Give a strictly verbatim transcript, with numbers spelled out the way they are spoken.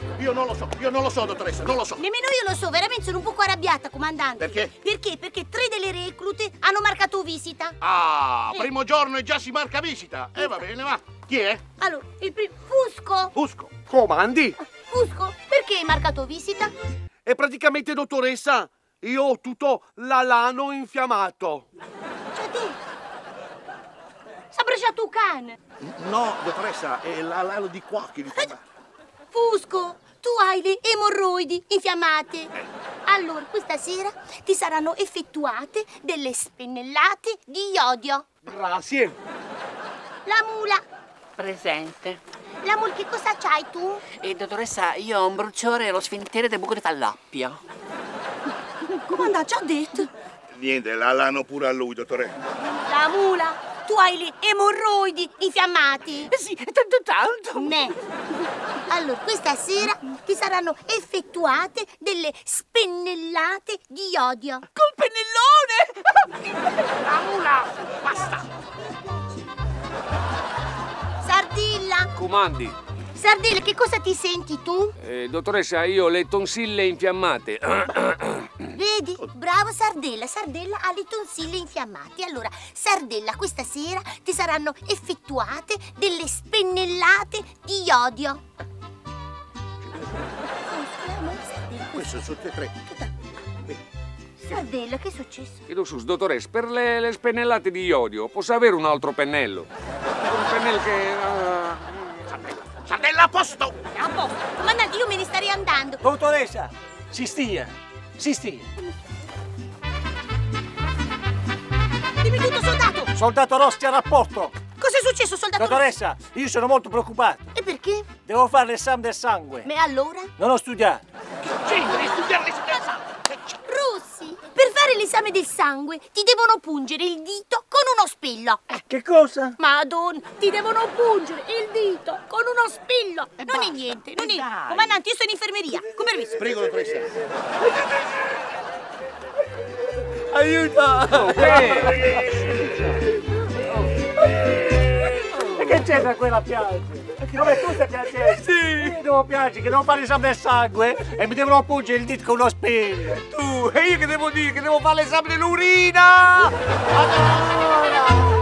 Io non lo so, io non lo so, dottoressa, non lo so. Nemmeno io lo so, veramente sono un poco arrabbiata, comandante. Perché? Perché? Perché tre delle reclute hanno marcato visita. Ah, Eh. primo giorno e già si marca visita. Eh, va bene, va. Chi è? Allora, il primo... Fusco. Fusco. Comandi? Fusco, perché hai marcato visita? E praticamente, dottoressa, io ho tutto l'alano infiammato. Cioè te... S'ha bruciato un cane. No, dottoressa, è l'alano di qua che mi fa. Fusco, tu hai le emorroidi infiammate. Allora, questa sera ti saranno effettuate delle spennellate di iodio. Grazie. La mula. Presente. La mula, che cosa c'hai tu? E dottoressa, io ho un bruciore allo sfintere del buco di Falloppio. Comandante, ci ha detto. Niente, l'alano pure a lui, dottore. La mula, tu hai le emorroidi infiammati. Eh sì, tanto tanto. Ne. Allora, questa sera ti saranno effettuate delle spennellate di iodio. Col pennellone! La mula! Basta! Sardilla. Comandi. Sardilla, che cosa ti senti tu? Eh, dottoressa, io ho le tonsille infiammate. Vedi? Bravo Sardella. Sardella ha le tonsille infiammate. Allora, Sardella, questa sera ti saranno effettuate delle spennellate di iodio. Questo sono tutte e tre. Sardella, che è successo? Chiedo sus, dottoressa, per le, le spennellate di iodio posso avere un altro pennello? Un pennello che... Uh... Sardella a posto! A posto. Comandante, io me ne starei andando. Dottoressa, si stia, si stia. Dimmi tutto, soldato. Soldato Rossi a rapporto. Cosa è successo, soldato? Dottoressa, io sono molto preoccupato. E perché? Devo fare l'esame del sangue. Ma allora? Non ho studiato. Sì, devi studiare l'essenza! Rossi, per fare l'esame del sangue ti devono pungere il dito con uno spillo. Che cosa? Madonna, ti devono pungere il dito con uno spillo. E non basta, è niente, non e è. dai. Comandante, io sono in infermeria. Con permesso. Prego, dottoressa. Aiuto! E che c'è da quella piange? Come tu stai piangendo? Sì! Io devo piangere, che devo fare l'esame del sangue e mi devono pungere il dito con uno spillo. Tu, e io che devo dire? Che devo fare l'esame dell'urina! Allora!